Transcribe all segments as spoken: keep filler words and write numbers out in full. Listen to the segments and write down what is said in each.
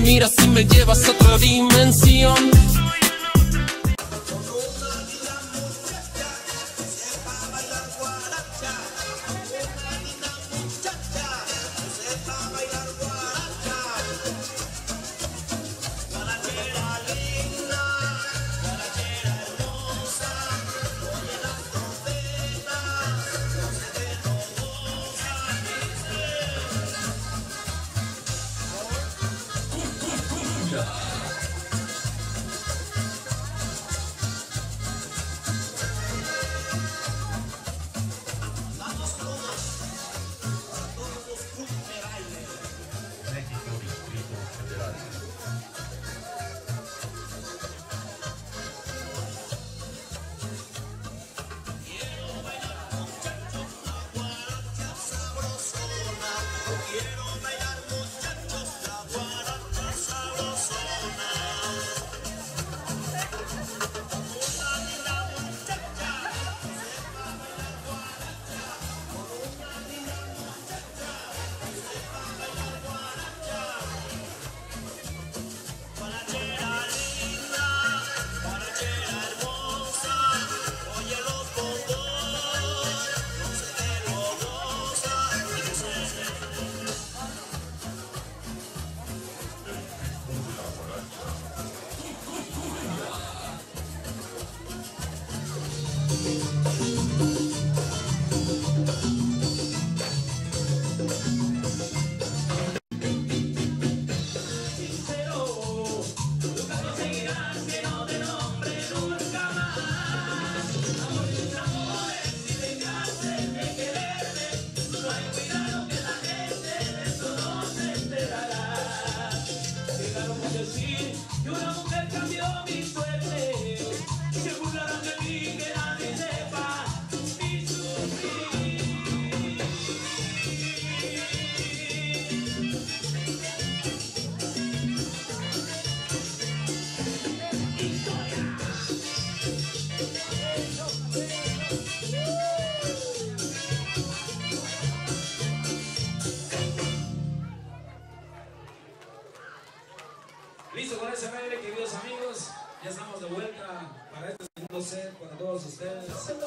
miras y me llevas a otra dimensión. Listo con ese baile, queridos amigos. Ya estamos de vuelta para este segundo set para todos ustedes.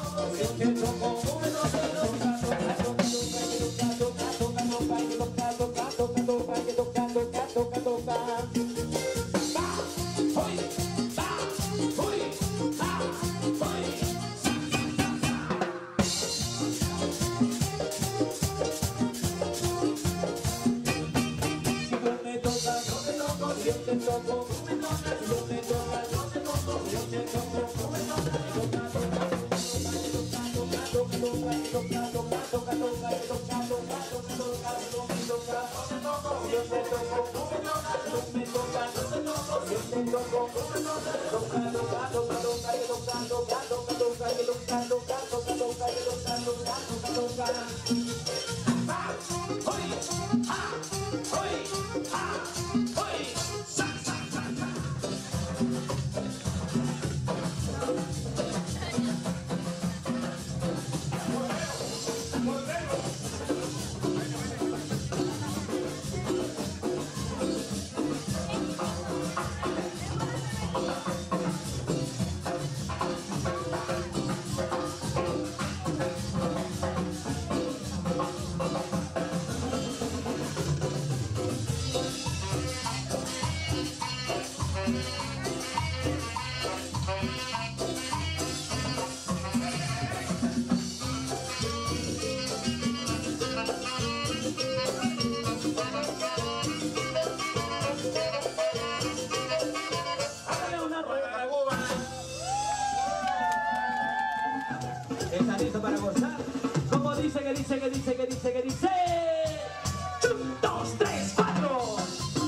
¿Está listo para gozar? ¿Cómo dice, que dice, que dice, que dice, que dice? Un, dos, tres, cuatro.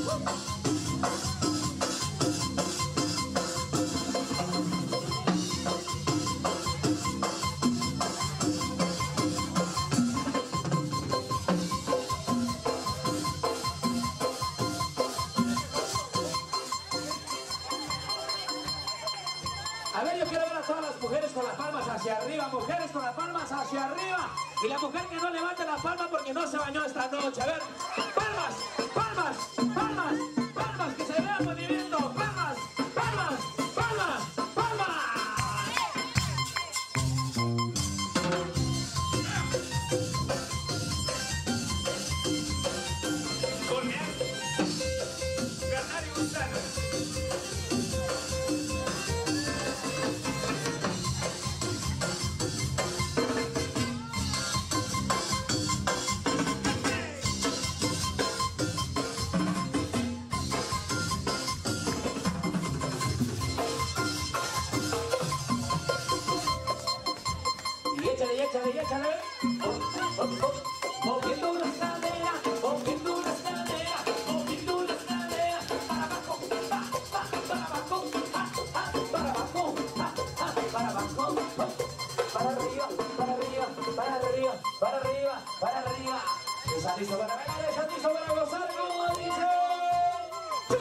A ver, yo quiero ver a todas las mujeres con las palmas hacia arriba, mujeres con las palmas hacia arriba. Y la mujer que no levante la palma porque no se bañó esta noche. A ver, palmas, palmas, palmas, palmas.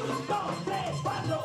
Un, dos, tres, cuatro.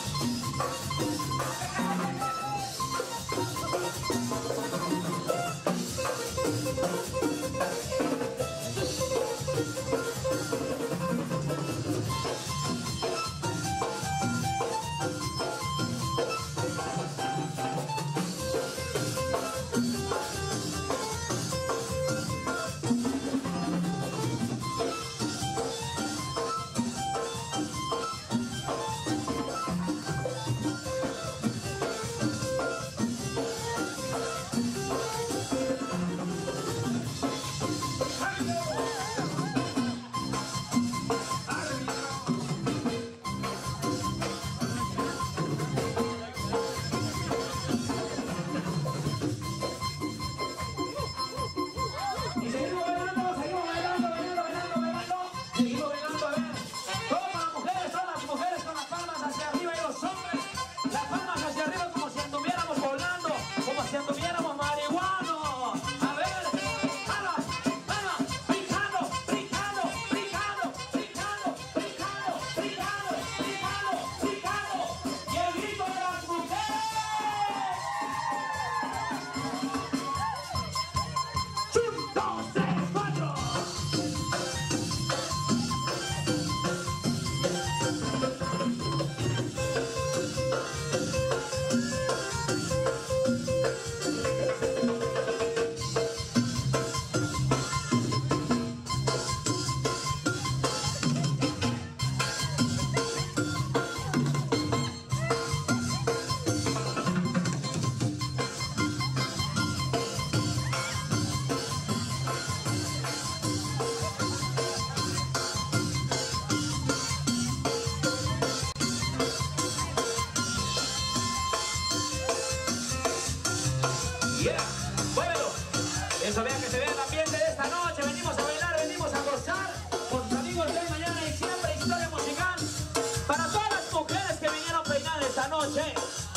Eso, vean que se vea el ambiente de esta noche. Venimos a bailar, venimos a gozar con sus amigos de mañana y siempre historia musical para todas las mujeres que vinieron peinadas esta noche.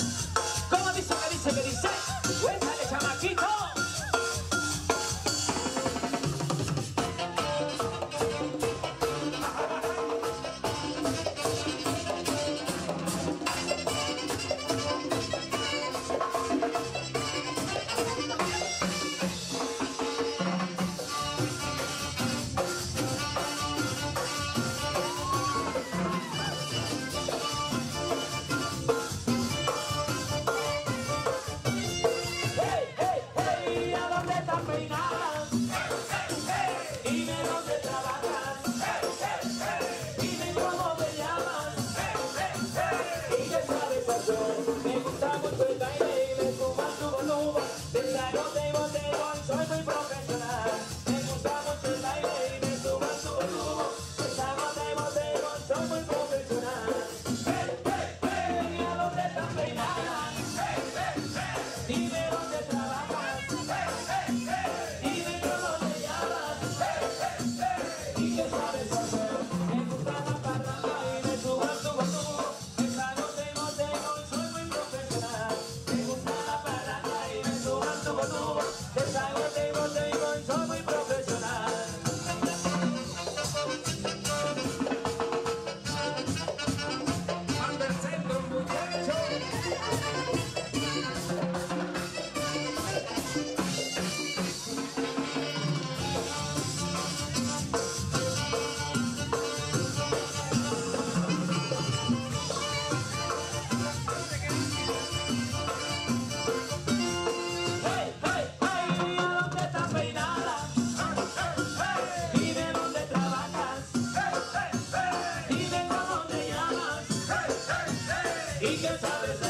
¿Cómo dice que dice que dice? ¡Cuéntale, chamaquito! ¿Y qué sabes?